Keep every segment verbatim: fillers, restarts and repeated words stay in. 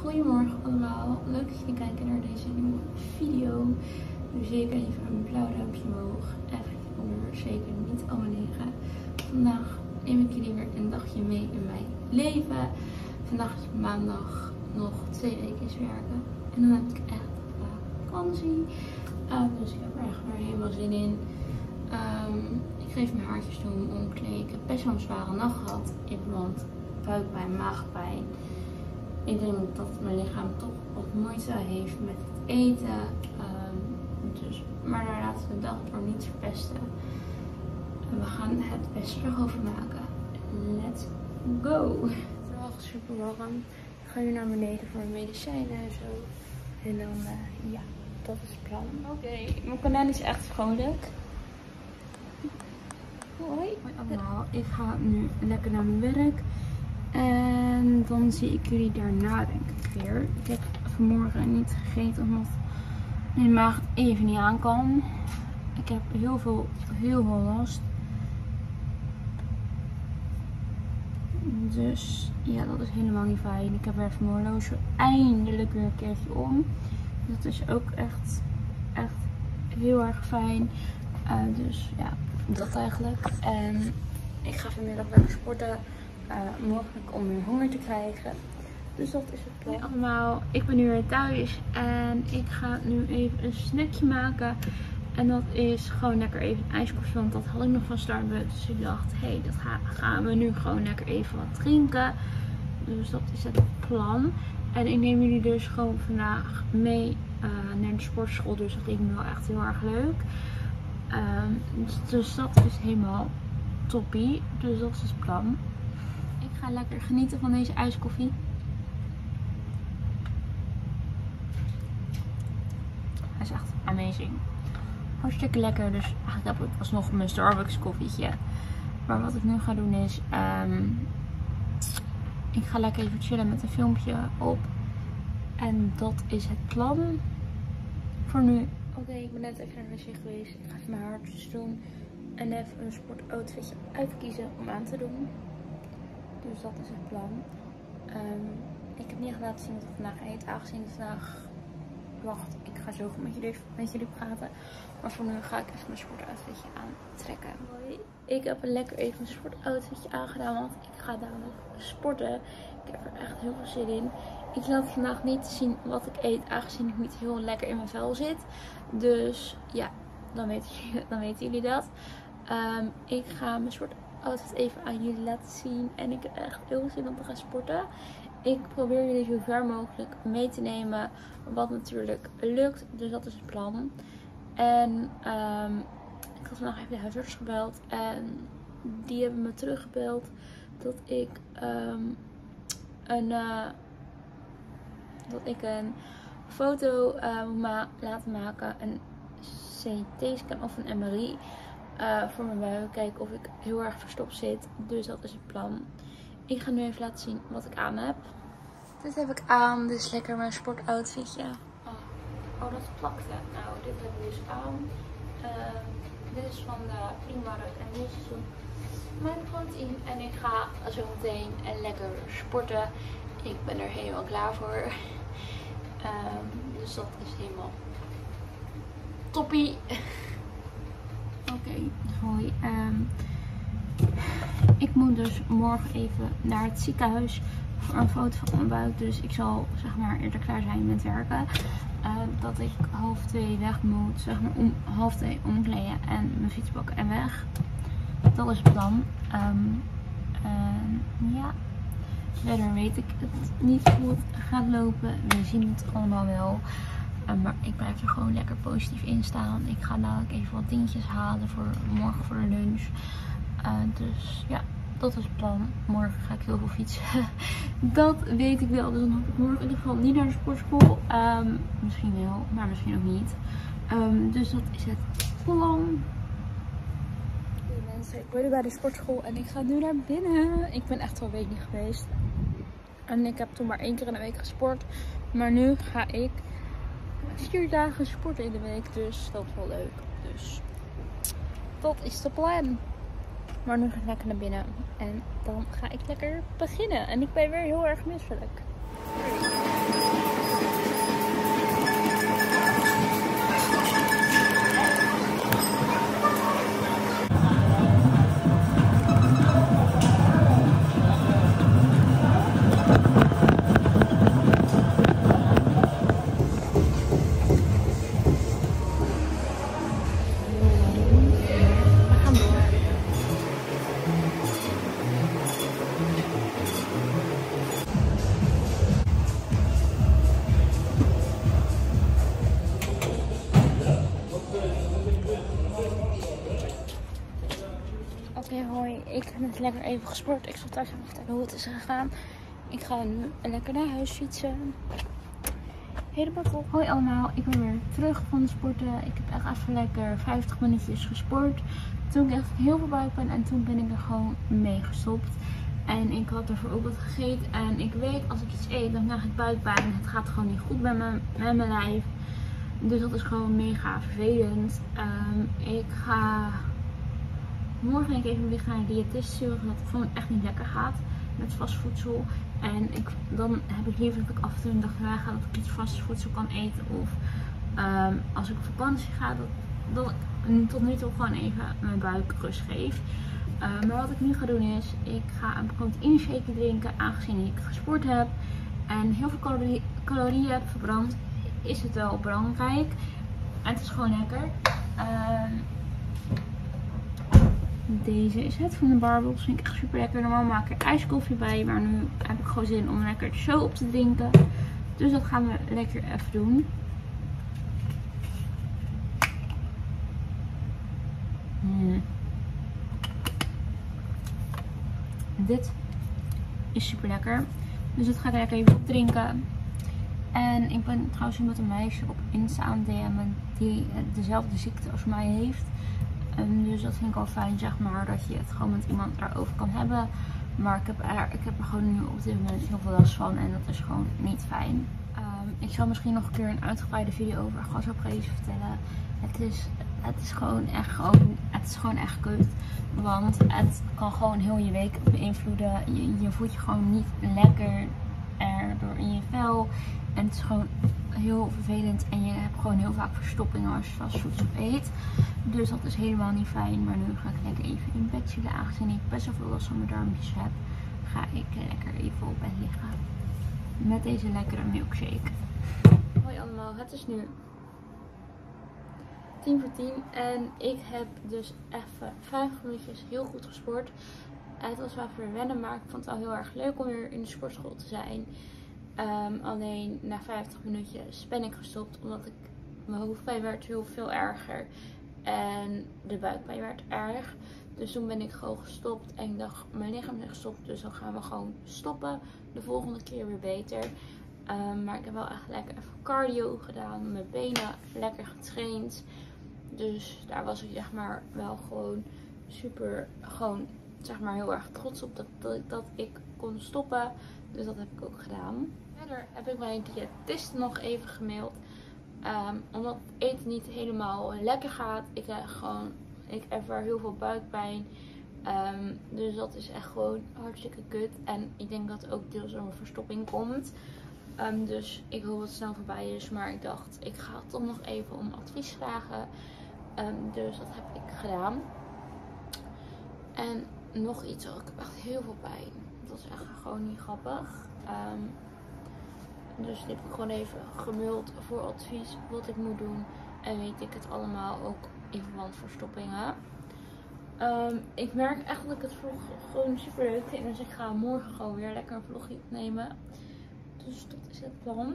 Goedemorgen allemaal, leuk dat jullie kijken naar deze nieuwe video. Doe zeker even een blauw duimpje omhoog en vergeet onder zeker niet abonneren. Vandaag neem ik jullie weer een dagje mee in mijn leven. Vandaag is maandag, nog twee weken is werken en dan heb ik echt vakantie. Uh, dus ik heb er echt weer helemaal zin in. Um, ik geef mijn haartjes doen, omkleed. Ik heb best wel een zware nacht gehad in verband buikpijn, maagpijn. Ik denk dat mijn lichaam toch wat moeite heeft met het eten. Um, dus, maar daar laten we de dag door niet verpesten. En we gaan het best erover maken. Let's go! Het is wel super warm. Ik ga nu naar beneden voor mijn medicijnen en zo. En dan, uh, ja, dat is het plan. Oké, okay, mijn konijn is echt vrolijk. Hoi. Hoi allemaal. Ik ga nu lekker naar mijn werk. En dan zie ik jullie daarna denk ik weer. Ik heb vanmorgen niet gegeten omdat mijn maag even niet aan kan. Ik heb heel veel, heel veel last. Dus ja, dat is helemaal niet fijn. Ik heb weer even mijn horloge eindelijk weer een keertje om. Dat is ook echt, echt heel erg fijn. Uh, dus ja, dat eigenlijk. En ik ga vanmiddag lekker sporten. Uh, mogelijk om weer honger te krijgen. Dus dat is het plan. Hey allemaal, ik ben nu weer thuis en ik ga nu even een snackje maken. En dat is gewoon lekker even een ijskoffie, want dat had ik nog van Starbucks. Dus ik dacht, hé, hey, dat ga, gaan we nu gewoon lekker even wat drinken. Dus dat is het plan. En ik neem jullie dus gewoon vandaag mee uh, naar de sportschool. Dus dat lijkt me wel echt heel erg leuk. Uh, dus, dus dat is helemaal toppie. Dus dat is het plan. Ik ga lekker genieten van deze ijskoffie. Hij is echt amazing. Hartstikke lekker. Dus eigenlijk heb ik alsnog mijn Starbucks koffietje. Maar wat ik nu ga doen is... Um, ik ga lekker even chillen met een filmpje op. En dat is het plan. Voor nu. Oké, okay, ik ben net even naar de wc geweest. Ik ga even mijn haartjes doen. En even een sportoutfitje uitkiezen om aan te doen. Dus dat is het plan. Um, ik heb niet echt laten zien wat ik vandaag eet. Aangezien het vandaag... Wacht, ik ga zo goed met jullie, met jullie praten. Maar voor nu ga ik even mijn sportoutfitje aantrekken. Hoi. Ik heb een lekker even een sportoutfitje aangedaan. Want ik ga dadelijk sporten. Ik heb er echt heel veel zin in. Ik laat vandaag niet zien wat ik eet. Aangezien ik niet heel lekker in mijn vel zit. Dus ja, dan weten jullie, dan weten jullie dat. Um, ik ga mijn sport outfit even aan jullie laten zien. En ik heb echt heel veel zin om te gaan sporten. Ik probeer jullie zo ver mogelijk mee te nemen. Wat natuurlijk lukt. Dus dat is het plan. En um, ik had vandaag even de huisarts gebeld. En die hebben me teruggebeld. Dat ik um, een uh, dat ik een foto uh, moet ma laten maken. Een C T-scan of een M R I. Uh, voor mijn buik. Kijken of ik heel erg verstopt zit. Dus dat is het plan. Ik ga nu even laten zien wat ik aan heb. Dit heb ik aan. Dit is lekker mijn sportoutfitje. Oh, oh dat plakte. Nou, dit heb ik dus aan. Uh, dit is van de Primark en dit is mijn proteïne. En ik ga zo meteen lekker sporten. Ik ben er helemaal klaar voor. Um, dus dat is helemaal toppie. Oké, okay, hoi. Um, ik moet dus morgen even naar het ziekenhuis voor een foto van mijn buik. Dus ik zal zeg maar eerder klaar zijn met werken. Uh, dat ik half twee weg moet. Zeg maar om half twee omkleden en mijn fiets pakken en weg. Dat is het plan. Um, uh, ja. Verder weet ik het niet hoe het gaat lopen. We zien het allemaal wel. Uh, maar ik blijf er gewoon lekker positief in staan. Ik ga dadelijk even wat dingetjes halen voor morgen voor de lunch. Uh, dus ja, dat is het plan. Morgen ga ik heel veel fietsen. Dat weet ik wel. Dus dan hoop ik morgen in ieder geval niet naar de sportschool. Um, misschien wel, maar misschien ook niet. Um, dus dat is het plan. Hey mensen, ik ben nu bij de sportschool en ik ga nu naar binnen. Ik ben echt al een week niet geweest. En ik heb toen maar één keer in de week gesport. Maar nu ga ik vier dagen sporten in de week. Dus dat is wel leuk. Dus dat is de plan. Maar nu ga ik lekker naar binnen. En dan ga ik lekker beginnen. En ik ben weer heel erg misselijk. net lekker even gesport. Ik zal thuis even vertellen hoe het is gegaan. Ik ga nu lekker naar huis fietsen. Helemaal top. Hoi allemaal, ik ben weer terug van de sporten. Ik heb echt even lekker vijftig minuutjes gesport. Toen kreeg ik heel veel buikpijn en toen ben ik er gewoon mee gestopt. En ik had ervoor ook wat gegeten. En ik weet, als ik iets eet, dan krijg ik buikpijn. Het gaat gewoon niet goed met mijn, met mijn lijf. Dus dat is gewoon mega vervelend. Um, ik ga morgen denk ik even weer naar de diëtist sturen. Omdat het gewoon echt niet lekker gaat met vastvoedsel. En ik, dan heb ik liever dat ik af en toe een dag weg ga, dat ik iets vastvoedsel kan eten. Of um, als ik op vakantie ga, dat, dat ik tot nu toe gewoon even mijn buik rust geef. Uh, maar wat ik nu ga doen is, ik ga een proteïne shake drinken, aangezien ik gesport heb en heel veel calorie, calorieën heb verbrand, is het wel belangrijk. En het is gewoon lekker. Uh, deze is het van de Barbels, vind ik echt super lekker. Normaal maak ik er ijskoffie bij, maar nu heb ik gewoon zin om lekker zo op te drinken. Dus dat gaan we lekker even doen. Hmm. Dit is super lekker. Dus dat ga ik lekker even opdrinken. En ik ben trouwens met een meisje op Insta aan het D M'en die dezelfde ziekte als mij heeft. En dus dat vind ik wel fijn, zeg maar, dat je het gewoon met iemand daarover kan hebben. Maar ik heb er, ik heb er gewoon nu op dit moment heel veel last van en dat is gewoon niet fijn. Um, ik zal misschien nog een keer een uitgebreide video over gasopgeven vertellen. Het is, het is gewoon echt gewoon, het is gewoon echt kut. Want het kan gewoon heel je week beïnvloeden. Je, je voelt je gewoon niet lekker erdoor in je vel. En het is gewoon heel vervelend. En je hebt gewoon heel vaak verstoppingen als je vastvoedsel eet. Dus dat is helemaal niet fijn. Maar nu ga ik lekker even in bed zitten. Aangezien ik best wel veel last van mijn darmpjes heb, ga ik lekker even op bed liggen. Met deze lekkere milkshake. Hoi allemaal, het is nu tien voor tien en ik heb dus even vijf minuutjes heel goed gesport. Het was wel even wennen, maar ik vond het wel heel erg leuk om weer in de sportschool te zijn. Um, alleen na vijftig minuutjes ben ik gestopt omdat ik, mijn hoofdpijn werd heel veel erger en de buikpijn werd erg. Dus toen ben ik gewoon gestopt en ik dacht, mijn lichaam is gestopt, dus dan gaan we gewoon stoppen. De volgende keer weer beter. Um, maar ik heb wel echt lekker even cardio gedaan, mijn benen lekker getraind. Dus daar was ik zeg maar wel gewoon super, gewoon zeg maar heel erg trots op dat, dat, dat ik kon stoppen. Dus dat heb ik ook gedaan. Verder heb ik mijn diëtist nog even gemaild. Um, omdat het eten niet helemaal lekker gaat. Ik heb gewoon, ik ervaar heel veel buikpijn. Um, dus dat is echt gewoon hartstikke kut. En ik denk dat ook deels door een verstopping komt. Um, dus ik hoop dat het snel voorbij is. Maar ik dacht, ik ga toch nog even om advies vragen. Um, dus dat heb ik gedaan. En nog iets, oh, ik heb echt heel veel pijn. Dat is echt gewoon niet grappig. Um, dus dit heb ik gewoon even gemaild voor advies wat ik moet doen. En weet ik het allemaal ook in verband verstoppingen. Um, ik merk echt dat ik het vlog gewoon super leuk vind. Dus ik ga morgen gewoon weer lekker een vlogje opnemen. Dus dat is het plan.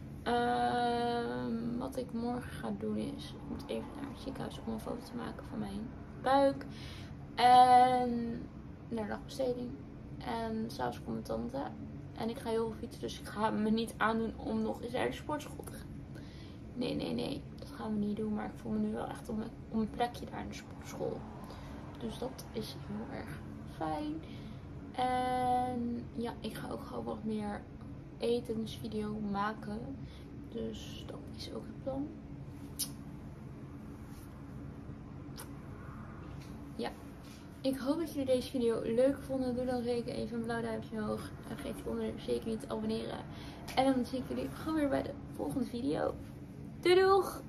Um, wat ik morgen ga doen is, ik moet even naar het ziekenhuis om een foto te maken van mijn buik. En naar de dagbesteding. En s'avonds komt mijn tante. En ik ga heel veel fietsen, dus ik ga me niet aandoen om nog eens naar de sportschool te gaan. Nee, nee, nee. Dat gaan we niet doen. Maar ik voel me nu wel echt om een, om een plekje daar in de sportschool. Dus dat is heel erg fijn. En ja, ik ga ook gewoon wat meer etensvideo maken. Dus dat is ook het plan. Ja. Ik hoop dat jullie deze video leuk vonden. Doe dan zeker even een blauw duimpje omhoog. En vergeet hieronder zeker niet te abonneren. En dan zie ik jullie gewoon weer bij de volgende video. Doei doeg!